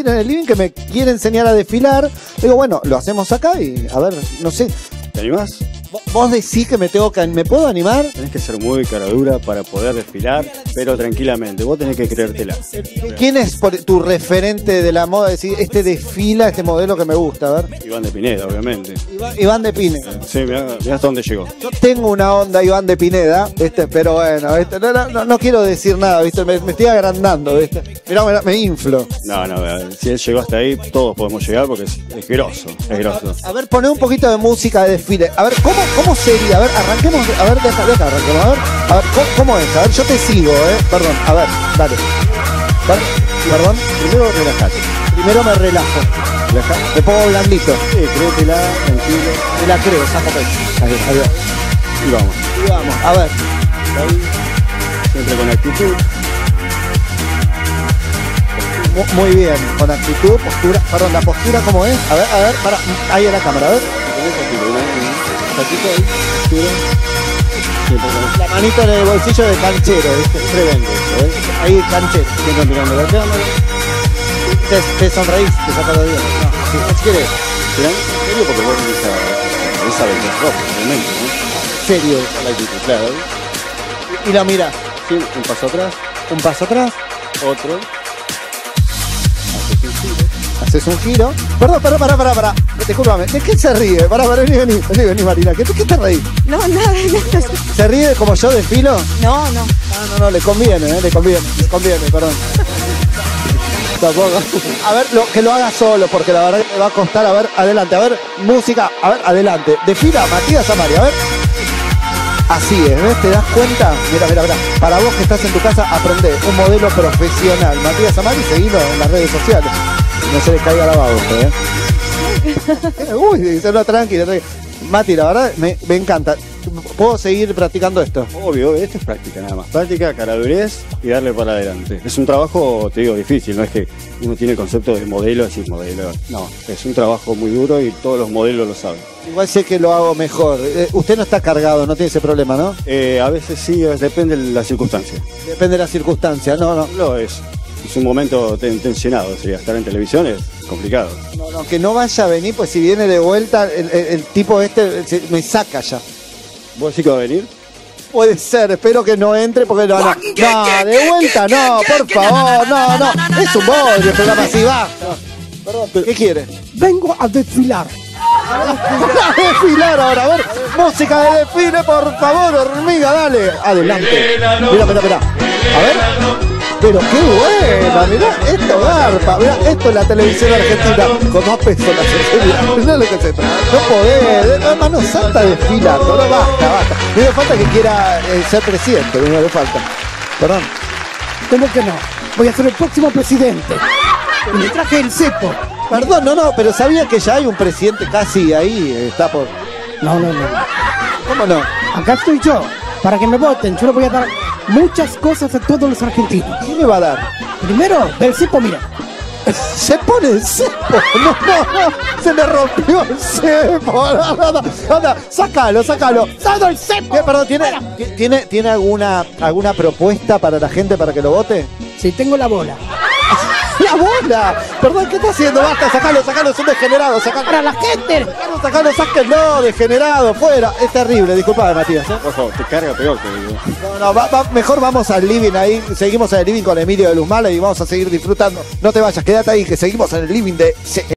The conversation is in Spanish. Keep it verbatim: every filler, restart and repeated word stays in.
en el living que me quiere enseñar a desfilar. Digo, bueno, lo hacemos acá y a ver, no sé. ¿Te animás? Vos decís que me tengo que, ¿me puedo animar? Tenés que ser muy cara dura para poder desfilar, pero tranquilamente. Vos tenés que creértela. ¿Quién es por, tu referente de la moda? Decir, este desfila, este modelo que me gusta, a ver. Iván de Pineda, obviamente. Iván, Iván de Pineda. Sí, mirá, mirá hasta dónde llegó. Yo tengo una onda Iván de Pineda, ¿viste? Pero bueno, ¿viste? No, no, no quiero decir nada, ¿viste? Me, me estoy agrandando, ¿viste? Mirá, mirá, me inflo. No, no, si él llegó hasta ahí, todos podemos llegar porque es, es grosso, es grosso. A ver, poné un poquito de música de desfile. A ver, ¿cómo, cómo sería? A ver, arranquemos. A ver, deja, deja, arranquemos. A ver, a ver ¿cómo, ¿cómo es? A ver, yo te sigo, ¿eh? Perdón, a ver, dale. Perdón. Perdón. Primero relajate. Primero me relajo. Relaja. Me pongo blandito. Sí, créetela, tranquilo. Me la creo, saca pecho. Ahí, ahí va. Y vamos. Y vamos, a ver. Ahí. Siempre con actitud. Muy bien, con actitud, postura. Perdón, la postura, ¿cómo es? A ver, a ver, para. Ahí en la cámara, a ver. La manito en el bolsillo de canchero, ¿viste? Tremendo eso, ¿eh? Ahí, canchero. Siempre mirando la cámara. Te, te sonreís, te sacas los dientes. No, si quieres. ¿Serán? ¿En serio? Porque vos esa, esa venta roja, realmente, ¿no? Serio. La actitud, claro. Y la mirás. Sí, un paso atrás, Un paso atrás. otro. Haces un giro. Haces un giro. Perdón, perdón, pará, pará, pará. Discúlpame. ¿De qué se ríe? Pará, pará, vení, vení, vení, vení, Marina. ¿Qué, ¿Qué te reís? No, nada, nada. ¿Se ríe como yo desfilo? No, no. Ah, no, no, le conviene, ¿eh? Le conviene, le conviene, perdón. Tampoco. A ver, lo, que lo haga solo, porque la verdad que me va a costar. A ver, adelante, a ver, música, a ver, adelante. Desfila Matías Amari, a ver. Así es, ¿ves? ¿Te das cuenta? Mira, mira, mira. Para vos que estás en tu casa, aprende un modelo profesional. Matías Amari, seguilo en las redes sociales. No se le caiga la baba a usted, ¿eh? Uy, dice, no, tranquila, tranquila. Mati, la verdad, me, me encanta. ¿Puedo seguir practicando esto? Obvio, esto es práctica nada más. Práctica, caradurez y darle para adelante. Es un trabajo, te digo, difícil. No es que uno tiene el concepto de modelo, decir modelo. No, es un trabajo muy duro y todos los modelos lo saben. Igual sé que lo hago mejor. Eh, usted no está cargado, no tiene ese problema, ¿no? Eh, a veces sí, depende de la circunstancia. Depende de la circunstancia, no, no. Lo es. Es un momento ten, tensionado, sería estar en televisión es complicado. No, no, que no vaya a venir, pues si viene de vuelta, el, el, el tipo este se, me saca ya. ¿Vos sí que va a venir? Puede ser, espero que no entre porque no, no, no, de vuelta no, por favor, no, no, es un bodrio el programa así, va. Perdón, ¿qué quiere? Vengo a desfilar. A desfilar ahora, a ver, música de desfile, por favor, hormiga, dale. Adelante. Mira, mira, mira. A ver. Pero qué buena, mirá, esto garpa, mirá, esto es la televisión argentina, con más peso la sensibilidad, mirá lo que se trata. No podés, no, mano santa desfilando, no, basta, basta. No le falta que quiera eh, ser presidente, no le falta. Perdón. ¿Cómo que no? Voy a ser el próximo presidente. Y me traje el cepo. Perdón, no, no, pero sabía que ya hay un presidente casi ahí, eh, está por... No, no, no. ¿Cómo no? Acá estoy yo, para que me voten. Yo le voy a dar muchas cosas a todos los argentinos. ¿Qué me va a dar? Primero, el cepo, mira. Se pone el cepo. No, no, no. Se le rompió el cepo. No, no, no. Anda, sácalo, sácalo. ¡Todo el cepo! ¿Qué, perdón, ¿tiene, ¿tiene, ¿tiene alguna, alguna propuesta para la gente para que lo vote? Sí, tengo la bola. ¡La bola! Perdón, ¿qué está haciendo? Basta, sacalo, sacalo, es un degenerado. Sacalo. ¡Para la gente! Sacalo, sacalo, sáquenlo, degenerado, fuera. Es terrible, disculpame, Matías, ¿eh? Por favor, te carga peor que digo. No, no, va, va, mejor vamos al living ahí. Seguimos en el living con Emilio de Luzmala y vamos a seguir disfrutando. No te vayas, quédate ahí, que seguimos en el living de...